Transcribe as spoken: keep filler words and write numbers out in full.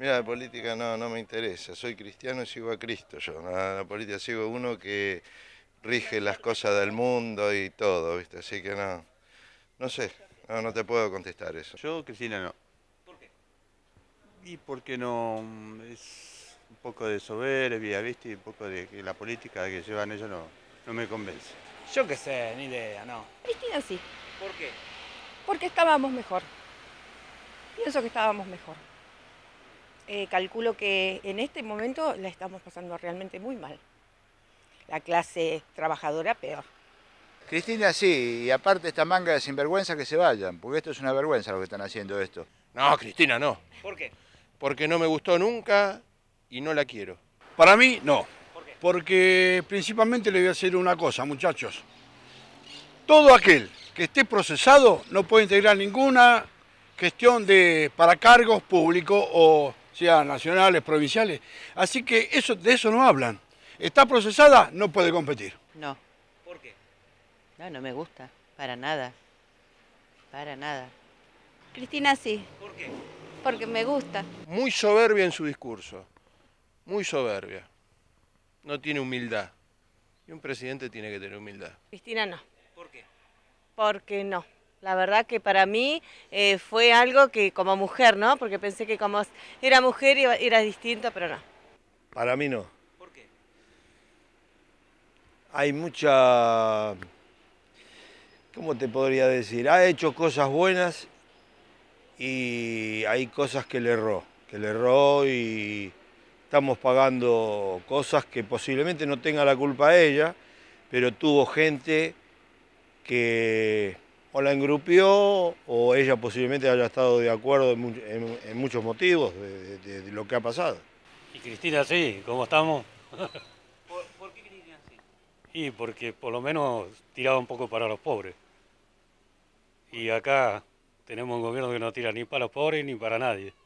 Mira, la política no, no me interesa. Soy cristiano y sigo a Cristo yo. La, la política sigo uno que rige las cosas del mundo y todo, ¿viste? Así que no, no sé, no, no te puedo contestar eso. Yo, Cristina, no. ¿Por qué? Y porque no mm, es un poco de soberbia, ¿viste? Y un poco de que la política que llevan ellos no, no me convence. Yo qué sé, ni idea, no. Cristina sí, ¿Por qué? porque estábamos mejor. Pienso que estábamos mejor. Eh, calculo que en este momento la estamos pasando realmente muy mal. La clase trabajadora peor. Cristina sí, y aparte esta manga de sinvergüenza que se vayan, porque esto es una vergüenza lo que están haciendo esto. No, Cristina, no. ¿Por qué? Porque no me gustó nunca y no la quiero. Para mí, no. ¿Por qué? Porque principalmente le voy a decir una cosa, muchachos. Todo aquel que esté procesado no puede integrar ninguna gestión de, para cargos públicos o sean nacionales, provinciales. Así que eso, de eso no hablan. Está procesada, no puede competir. No, ¿Por qué? no, no me gusta, para nada, para nada. Cristina sí, ¿Por qué? porque me gusta. Muy soberbia en su discurso. Muy soberbia. No tiene humildad. Y un presidente tiene que tener humildad. Cristina no, ¿Por qué? porque no. La verdad que para mí eh, fue algo que como mujer, ¿no? Porque pensé que como era mujer iba- era distinto, pero no. Para mí no. ¿Por qué? Hay mucha, ¿cómo te podría decir? Ha hecho cosas buenas y hay cosas que le erró, que le erró y estamos pagando cosas que posiblemente no tenga la culpa ella, pero tuvo gente que o la engrupió o ella posiblemente haya estado de acuerdo en, mu- en- en muchos motivos de, de- de lo que ha pasado. Y Cristina sí, ¿cómo estamos? ¿Por, por qué Cristina sí? Y porque por lo menos tiraba un poco para los pobres. Y acá tenemos un gobierno que no tira ni para los pobres ni para nadie.